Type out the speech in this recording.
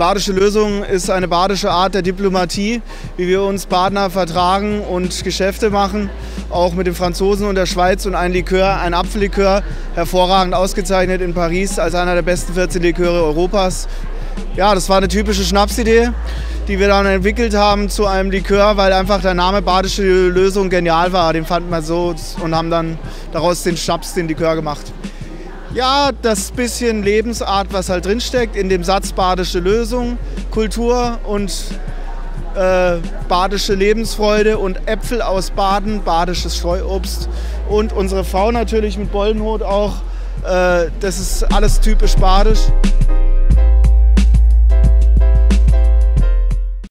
Badische Lösung ist eine badische Art der Diplomatie, wie wir uns Partner vertragen und Geschäfte machen. Auch mit den Franzosen und der Schweiz, und ein Likör, ein Apfellikör, hervorragend ausgezeichnet in Paris als einer der besten 14 Liköre Europas. Ja, das war eine typische Schnapsidee, die wir dann entwickelt haben zu einem Likör, weil einfach der Name Badische Lösung genial war. Den fanden wir so und haben dann daraus den Schnaps, den Likör gemacht. Ja, das bisschen Lebensart, was halt drinsteckt in dem Satz Badische Lösung, Kultur und badische Lebensfreude und Äpfel aus Baden, badisches Streuobst und unsere Frau natürlich mit Bollenhut auch. Das ist alles typisch badisch.